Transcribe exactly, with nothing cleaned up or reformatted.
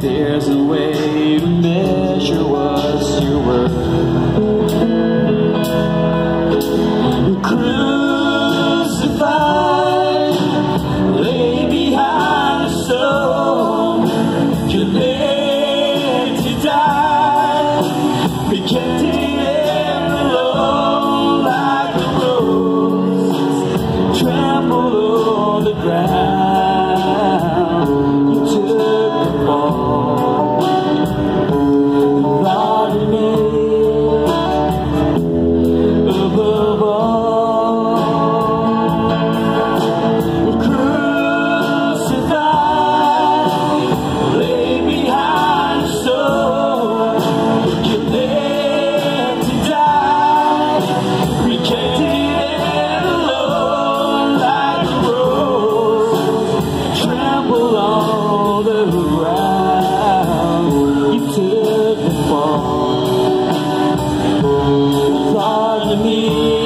There's a way to measure what you're worth. Crucified, lay behind the stone, you're meant to die, rejected and alone like the rose, trampled on the ground. You took the fall, brought me above all. All the ground, you took the fall. Pardon me.